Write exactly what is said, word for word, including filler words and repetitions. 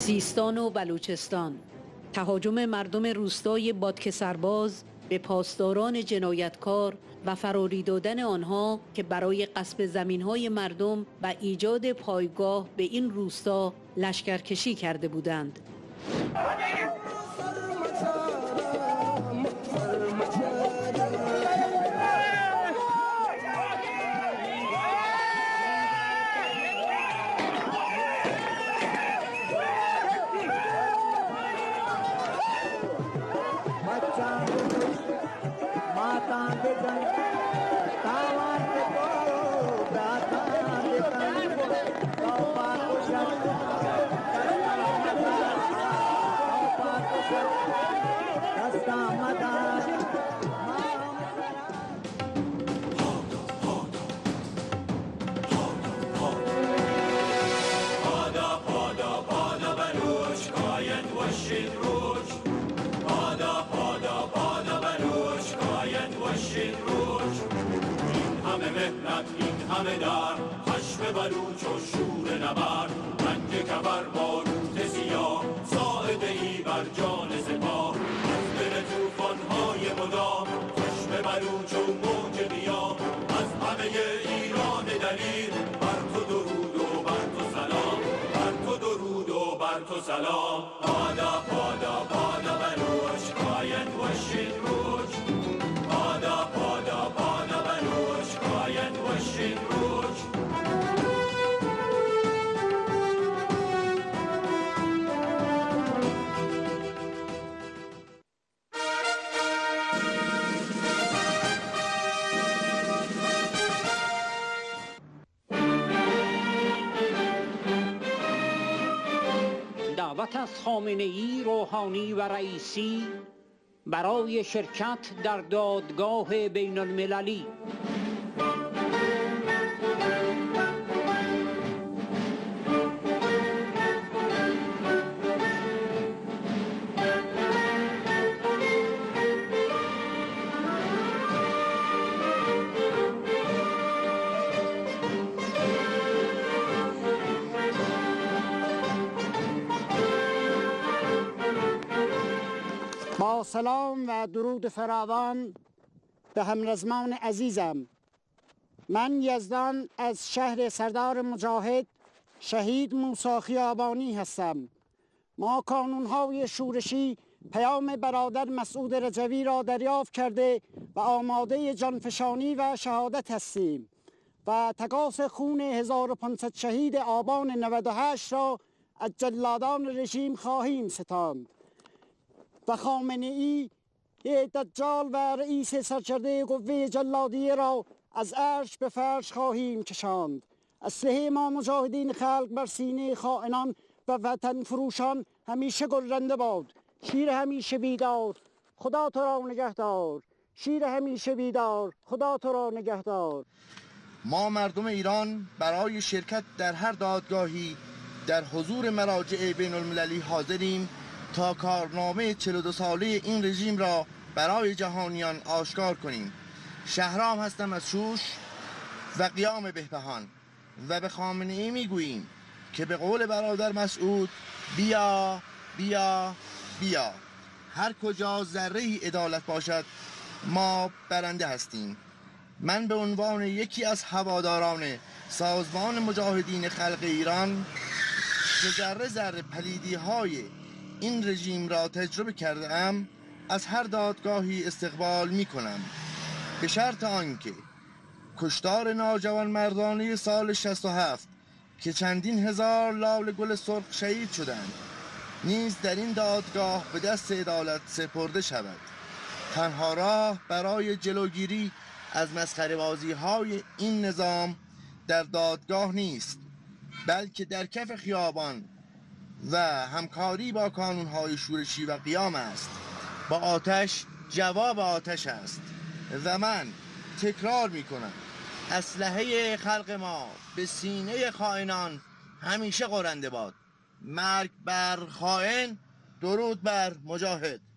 سیستان و بلوچستان. تهاجم مردم روستای بادک سرباز به پاسداران جنایتکار و فراری دادن آنها که برای غصب زمین‌های مردم و ایجاد پایگاه به این روستا لشکرکشی کرده بودند. همه در خشم بلوچ و شور نبرد، رنگ کبر با روت سیاه، ساعده ای بر جان سپاه. از دل توفان‌های مدام خشم بلوچ و موج قیام، از همه ایران دلیر بر تو درود و بر تو سلام، بر تو درود و بر تو سلام. بادا بادا بادا بلوچ کاین وشین روج، بادا بادا بادا بلوچ کاین وشین روج. دعوت از خامنه‌ای، روحانی و رئیسی برای شرکت در دادگاه بین المللی. با سلام و درود فراوان به همرزمان عزیزم. من یزدان از شهر سردار مجاهد شهید موسی خیابانی هستم. ما کانونهای شورشی پیام برادر مسعود رجوی را دریافت کرده و آماده جانفشانی و شهادت هستیم و تقاص خون هزار و پانصد شهید آبان نود و هشت را از جلادان رژیم خواهیم ستاند و خامنه‌ای دجال و رئیس سرکرده قوه جلادیه را از عرش به فرش خواهیم کشاند. اسلحه ما مجاهدین خلق بر سینه خائنان و وطن فروشان همیشه گلرنده باد. شیر همیشه بیدار، خدا تو را نگهدار. شیر همیشه بیدار، خدا تو را نگهدار. ما مردم ایران برای شرکت در هر دادگاهی در حضور مراجع بین المللی حاضریم تا کارنامه چهل و دو ساله این رژیم را برای جهانیان آشکار کنیم. شهرام هستم از شوش و قیام بهبهان و به خامنه‌ای میگوییم که به قول برادر مسعود بیا بیا بیا. هر کجا ذره ای عدالت باشد ما برنده هستیم. من به عنوان یکی از هواداران سازمان مجاهدین خلق ایران که ذره ذره پلیدی های این رژیم را تجربه کرده ام از هر دادگاهی استقبال می کنم، به شرط آنکه کشتار ناجوان مردانه سال شصت و هفت که چندین هزار لاله گل سرخ شهید شدند نیز در این دادگاه به دست عدالت سپرده شود. تنها راه برای جلوگیری از مسخره‌بازی های این نظام در دادگاه نیست، بلکه در کف خیابان و همکاری با کانونهای شورشی و قیام است. با آتش جواب آتش است و من تکرار می کنم اسلحه خلق ما به سینه خائنان همیشه قرنده باد. مرگ بر خائن، درود بر مجاهد.